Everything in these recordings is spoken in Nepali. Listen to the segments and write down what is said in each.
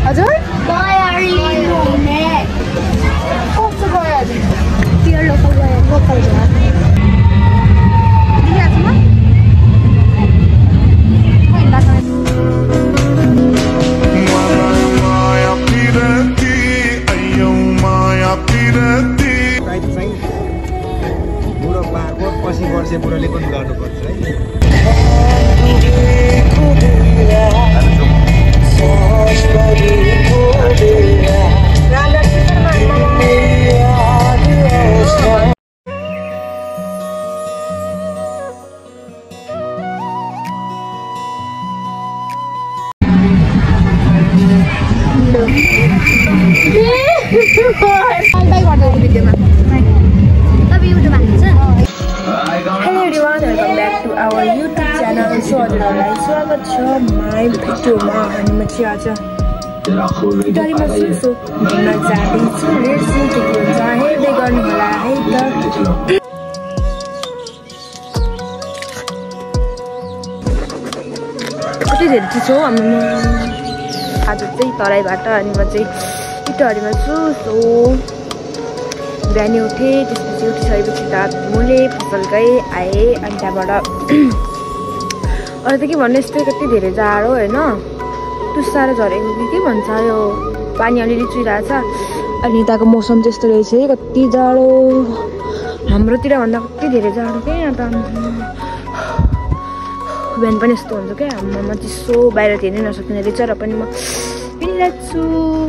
हजुर कस्तो गइहाल्यो प्योर लोकल वर्षे बुढाले पनि गर्नुपर्छ है Hello everyone, welcome back to our YouTube channel. So हजुरहरुलाई स्वागत छ my भिडियोमा अनि म चाहिँ आज इटालीमा छु घुम्न जाँदैछु हेर्छु के हुन्छ हेर्दै गर्नु होला है त कति धेरै चिसो हामी आज चाहिँ तराईबाट अनि म चाहिँ इटालीमा छु सो बिहानै उठेँ त्यसपछि उठिसकेपछि त मैले फसल गएँ आएँ अनि त्यहाँबाट अरू त के भन्नु यस्तै कति धेरै जाडो होइन टुसाएर झरेको के भन्छ यो पानी अलिअलि चुइरहेछ अनि यताको मौसम चाहिँ यस्तो रहेछ कति जाडो हाम्रोतिर भन्दा कति धेरै जाडो क्या यहाँ त बिहान पनि यस्तो हुन्छ क्या म चिसो बाहिर हेर्नै नसक्ने रहेछ र पनि म पिनिरहेको छु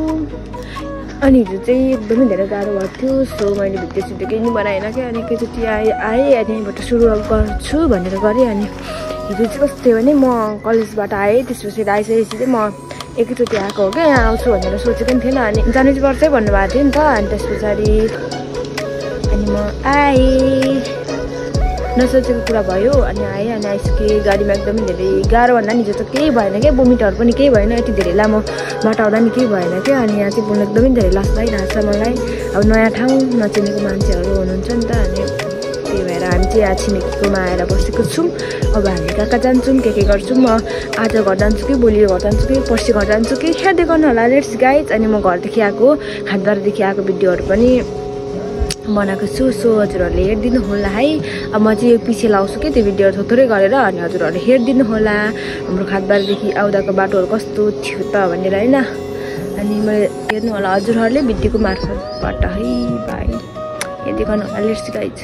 अनि हिजो चाहिँ एकदमै धेरै गाह्रो भएको थियो सो मैले भिडियो सिडियो केही नि बनाएन क्या अनि एकैचोटि आएँ अनि यहीँबाट सुरु गर्छु भनेर गरेँ अनि हिजो चाहिँ कस्तो थियो भने म कलेजबाट आएँ त्यसपछि आइसकेपछि चाहिँ म एकैचोटि आएको हो क्या यहाँ आउँछु भनेर सोचेको पनि थिएन अनि जानु चाहिँ पर्छै भन्नुभएको थियो नि त अनि त्यस पछाडि अनि म आएँ नसोचेको कुरा भयो अनि आएँ अनि आइसकेँ गाडीमा एकदमै धेरै गाह्रो भन्दा नि हिजो त केही भएन क्या बोमिटहरू पनि केही भएन यति धेरै लामो बाटो आउँदा नि केही भएन क्या अनि यहाँ चाहिँ बोल्नु एकदमै धेरै लाज लागिरहेको छ मलाई अब नयाँ ठाउँ नचिनेको मान्छेहरू हुनुहुन्छ नि त अनि त्यही भएर हामी चाहिँ यहाँ छिमेकीकोमा आएर बसेको छौँ अब हामी कहाँ कहाँ जान्छौँ के गर्छौँ म आज घर जान्छु कि भोलि घर जान्छु कि पर्सि घर जान्छु कि हेर्दै गर्नु होला लेट्स गाइज अनि म घरदेखि आएको खानबारदेखि आएको भिडियोहरू पनि बनाएको छु सो हजुरहरूले हेरिदिनु होला है अब म चाहिँ पछि लाउँछु कि त्यो भिडियोहरू थोरै गरेर अनि हजुरहरूले हेरिदिनु होला हाम्रो खातबारदेखि आउँदाको बाटोहरू कस्तो थियो त भनेर होइन अनि मैले हेर्नु होला हजुरहरूले भिडियोको मार्फतबाट है बाई हेर्दै गर्नु होला लेट्स गाइज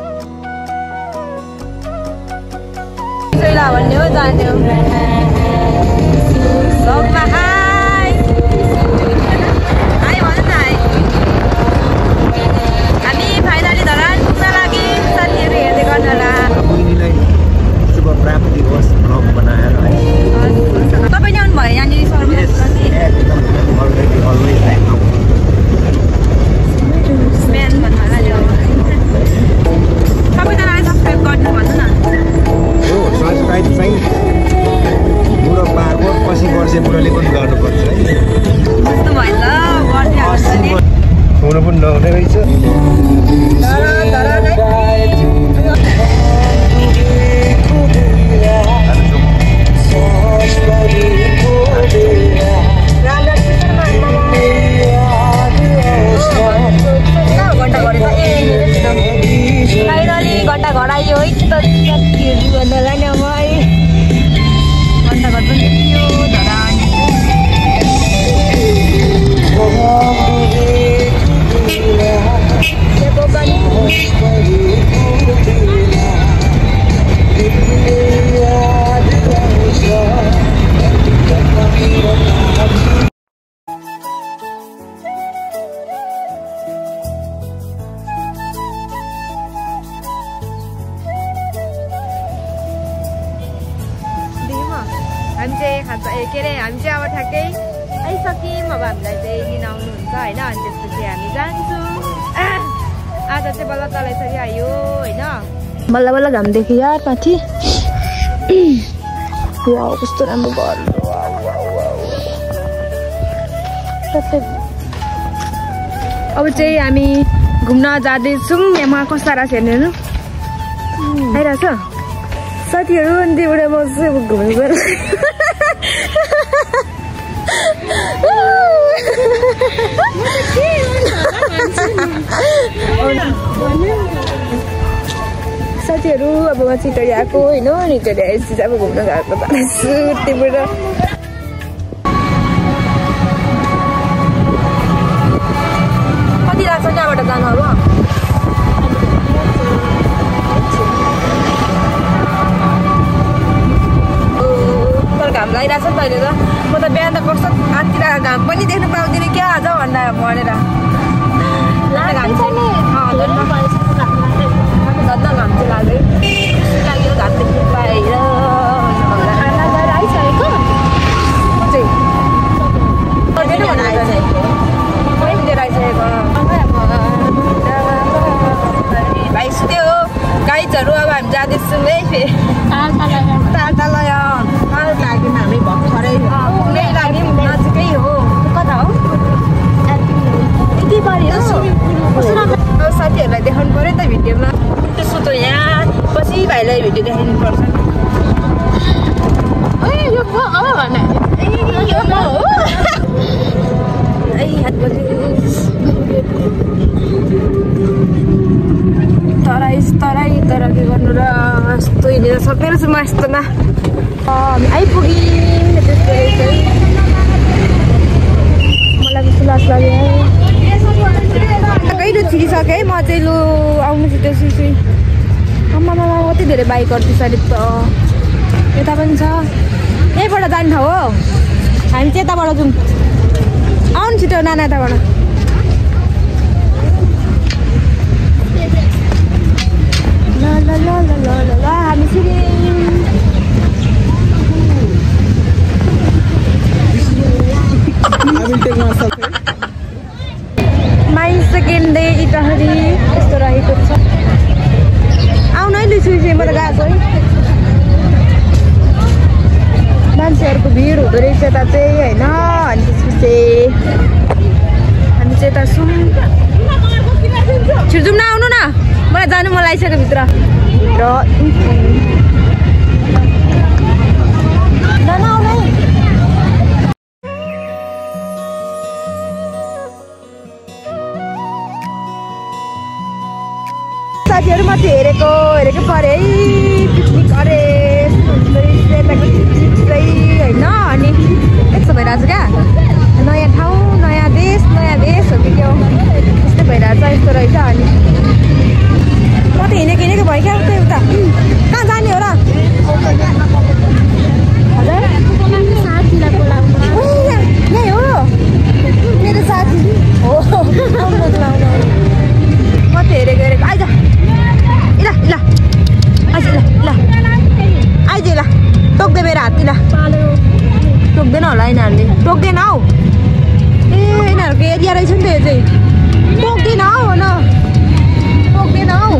भन्ने हो जाने हो Vlogमा हाई हाई भन्नु न हाई हामी फाइनली धरान पुग्न लागि साथीहरू हेर्दै गर्नु होला बहिनीलाई शुभ प्राप्ति होस् भ्लग बनाएर है तपाईले आउनु भयो यहाँनिर सर्भिस अलरेडी अलवेज म्यान भन्नु होला नि सबैजनाले सब्सक्राइब गर्नु भन्नु न हो सब्सक्राइब चाहिँ बुढो पाको 80 वर्षे बुढोले पनि गर्नुपर्छ है कस्तो भयो त गरिदिहाल्छ नि हुनु पनि नहुने रहेछ घन्टा घर आयो है त साथीहरू भन्नुलाई नि अब है घन्टा घर पनि देखियो हामी चाहिँ खाजा के अरे हामी चाहिँ अब ठ्याक्कै आइसक्यौँ अब हामीलाई चाहिँ लिन आउनुहुन्छ होइन अनि त्यसपछि हामी जान्छौँ आज चाहिँ बल्ल तलैसरी आयो होइन बल्ल बल्ल घाम देख्यो यार माथि कस्तो राम्रो घर अब चाहिँ हामी घुम्न जाँदैछौँ यहाँ कस्तो रहेछ हेर्नु आइरहेछ साथीहरू अनि त्यहाँबाट म चाहिँ घुम्नु गएर साथीहरू अब म छिटो आएको होइन अनि छिटो आएपछि चाहिँ अब घुम्न गएको जान्छु त्यहाँबाट कति लाग्छ त्यहाँबाट जानु अब घाम लागिरहेछ नि त अहिले त म त बिहान त कस्तो आँतिर घाम पनि देख्नु पाउँदिनँ क्या आज भनेर धन्न घाम चाहिँ लाग्यो घाम देख्नु पाएर भाइ सुत्यो हो गाइजहरू अब हामी जाँदैछौँ है फेरि लाग्यो हामी भर्खरै पुग्नै लाग्यौँ नजिकै हो कता हो साथीहरूलाई देखाउनु पऱ्यो नि त भिडियोमा त्यसो त यहाँ पछि भाइलाई भिडियो देखाउनु पर्छ तराई तर के गर्नु र यस्तो हिँडेर सक्ने रहेछ म यस्तोमा आइपुग्यौँ मलाई कस्तो लास लाग्यो कहिले छिरिसकेँ है म चाहिँ लु आउनु छिटो आमामा कति धेरै बाइकहरू पछाडि त यता पनि छ यहीँबाट जाने ठाउँ हो हामी चाहिँ यताबाट जाउँ आउनु छिटो नाना यताबाट ल हामी छिरि माइन्स सेकेन्ड डे इटाहरी यस्तो रहेको छ आउनु है लुसुबाट गएको है मान्छेहरूको भिड हुँदो रहेछ यता चाहिँ होइन अनि त्यसपछि हामी चाहिँ यता छौँ छिर्छौँ न आउनु न मलाई जानु मन लागिसक्यो भित्र साथीहरू म चाहिँ हेरेको परे है पिकनिक अरे होइन अनि यस्तो भइरहेको छ क्या नयाँ ठाउँ नयाँ देश हो कि क्या त्यस्तै भइरहेको छ यस्तो रहेछ अनि म त हिँडेको भयो क्या उता कहाँ जाने हो र हजुर टोक्दैन होला यिनीहरूले टोक्दैन हौ ए यिनीहरूको एरिया रहेछ नि त यो चाहिँ टोक्दैन हौ न टोक्दैन हौ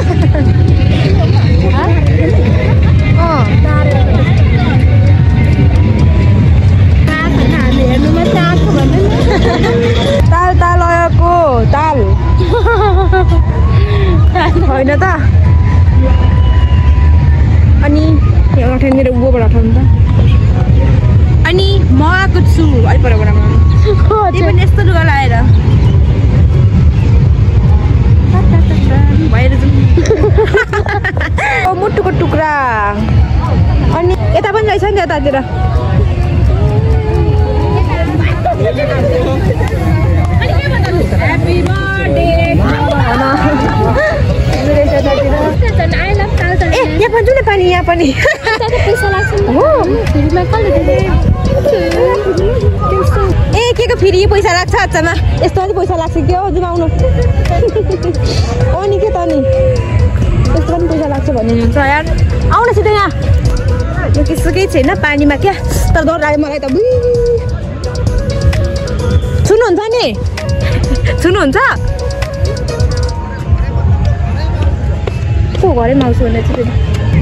ताल ताल आएको ताल होइन त अनि एउटा मेरो गोबर हटाउनु त अनि म आएको छु अलिपरबाट त्यही पनि यस्तो लुगा लगाएर बाहिर जाउँ मुटुको टुक्रा अनि यता पनि रहेछ नि यतातिर यहाँ पनि न पानी यहाँ पनि ए के को फेरि पैसा लाग्छ अचामा यस्तो पनि पैसा लाग्छ के हो जुमाउनु अनि के त नि यस्तो पनि पैसा लाग्छ भन्नुहुन्छ यार आउन सिधै यहाँ म त्यस्तो केही छैन पानीमा क्या तर डर लाग्यो मलाई त छुनुहुन्छ नि छुनुहुन्छ को घरैमा आउँछु भने चाहिँ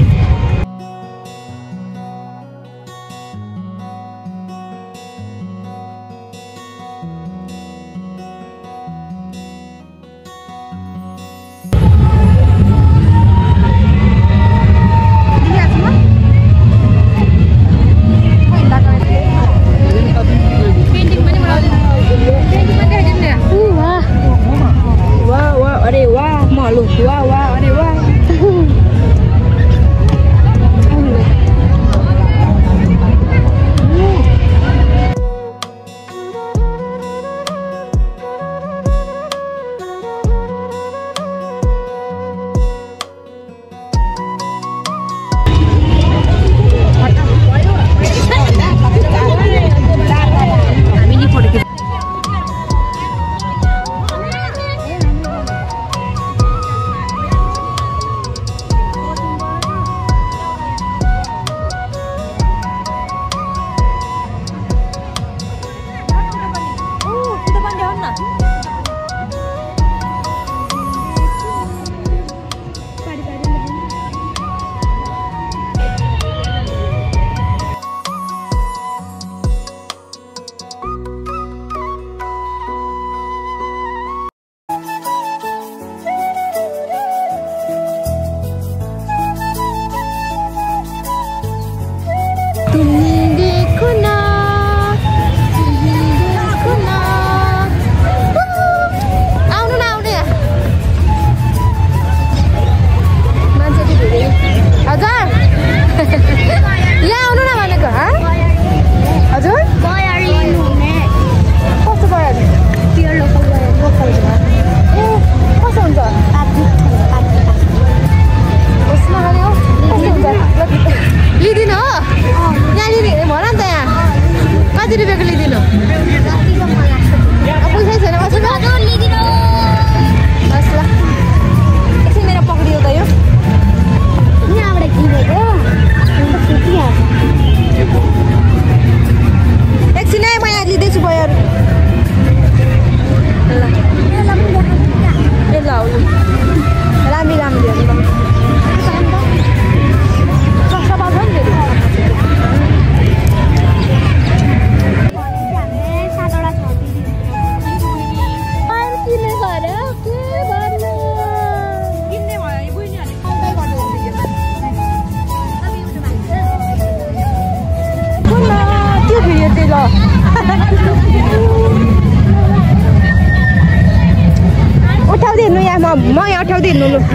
उठाउँदिनु यहाँ म यहाँ उठाउँदिनु लु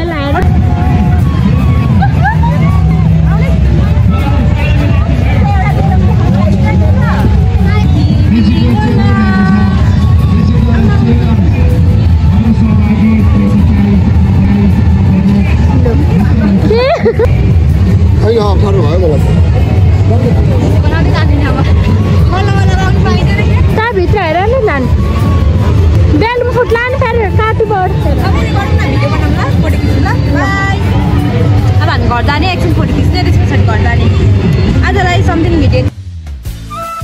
भित्र हेर न लान बेल्टमा फुट लानु फेरि काटु पर्छ अब हामी घर जाने एकछिन फोटो खिच्ने त्यसपछि घर जाने आजलाई सम्थिङ भिडियो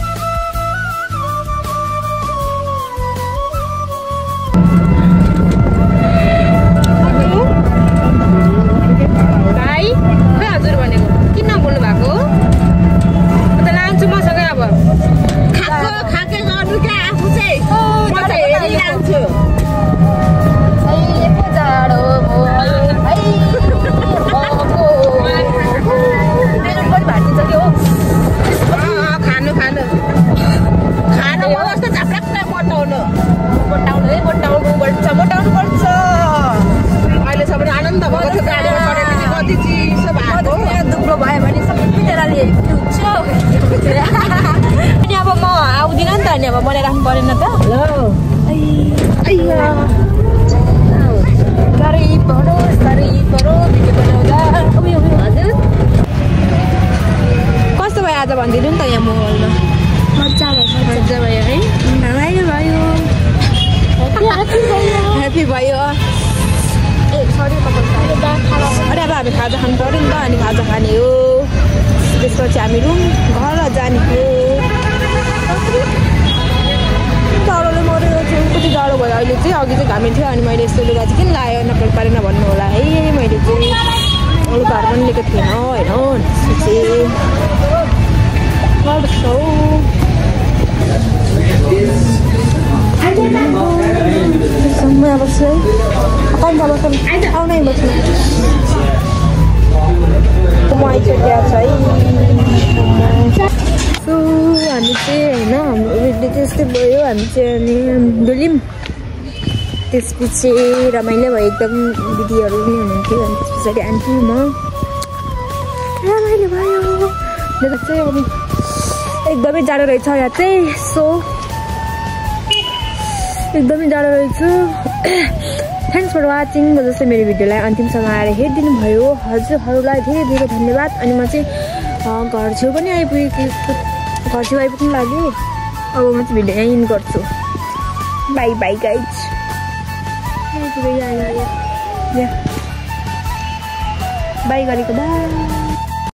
अनि अब म आउँदिनँ नि त अनि अब बनाइराख्नु परेन त ल साह्रै पढो भिडियो बनाउँदा हजुर कस्तो भयो आज भनिदिनु नि त यहाँ मोबाइलमा मजा भयो है रमाइलो भयो ह्याप्पी भयो अरे अब हामी खाजा खानु पऱ्यो नि त अनि खाजा खाने हो त्यसपछि हामी घर जाने हो जाडोले मरेको थियो कति जाडो भयो अहिले चाहिँ अघि चाहिँ घामी थियो अनि मैले यस्तो लुगा चाहिँ किन लायो नकल पारेन भन्नु होला है मैले चाहिँ लुगाहरू पनि लिएको थिएन होइन समय बस्छु है आउनै बस्नु म आइसकेको छ है सो हामी चाहिँ होइन हाम्रो भिडियो चाहिँ यस्तै भयो हामी चाहिँ अनि डुल्यौँ त्यसपछि रमाइलो भयो एकदम दिदीहरू पनि हुनुहुन्थ्यो अनि त्यस पछाडि आन्टी म रमाइलो भयो चाहिँ अब एकदमै जाडो रहेछ यहाँ चाहिँ सो एकदमै जाडो रहेछ थ्याङ्क्स फर वाचिङ जस्तै मेरो भिडियोलाई अन्तिमसम्म आएर हेरिदिनु भयो हजुरहरूलाई धेरै धेरै धन्यवाद अनि म चाहिँ घर छेउ पनि आइपुग्नु लाग्यो अब म चाहिँ भिडियो यहीँ गर्छु बाई बाई गाइज बाई गरेको बाई